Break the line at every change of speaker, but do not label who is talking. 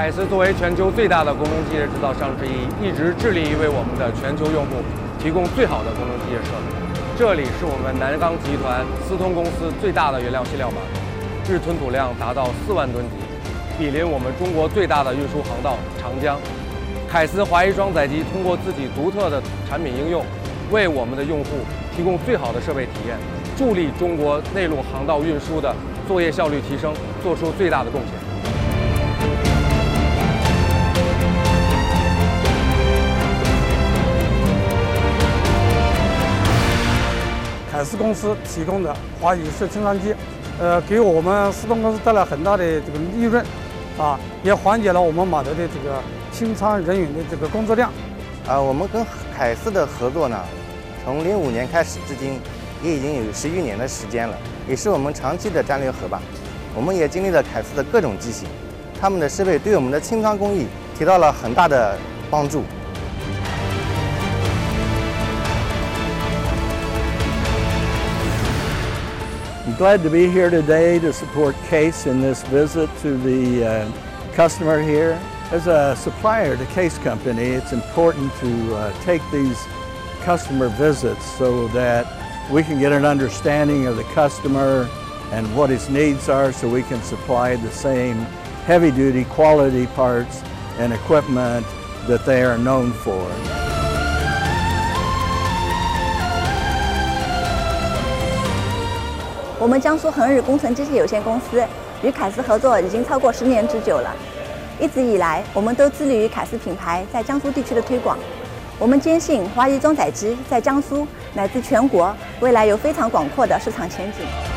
凯斯作为全球最大的功能机械制造商之一，一直致力于为我们的全球用户提供最好的功能机械设备。这里是我们南钢集团思通公司最大的原料卸料码头，日吞吐量达到4万吨级，毗邻我们中国最大的运输航道长江。凯斯华谊装载机通过自己独特的产品应用，为我们的用户提供最好的设备体验，助力中国内陆航道运输的作业效率提升，做出最大的贡献。
凯斯公司提供的华谊式清仓机，给我们思通公司带来很大的这个利润，也缓解了我们码头的这个清仓人员的这个工作量。
我们跟凯斯的合作呢，从05年开始至今，也已经有11年的时间了，也是我们长期的战略伙伴。我们也经历了凯斯的各种机型，他们的设备对我们的清仓工艺提到了很大的帮助。
I'm glad to be here today to support Case in this visit to the customer here. As a supplier to Case Company, it's important to take these customer visits so that we can get an understanding of the customer and what his needs are so we can supply the same heavy-duty quality parts and equipment that they are known for.
我们江苏恒日工程机械有限公司与凯斯合作已经超过10年之久了。一直以来，我们都致力于凯斯品牌在江苏地区的推广。我们坚信华谊装载机在江苏乃至全国未来有非常广阔的市场前景。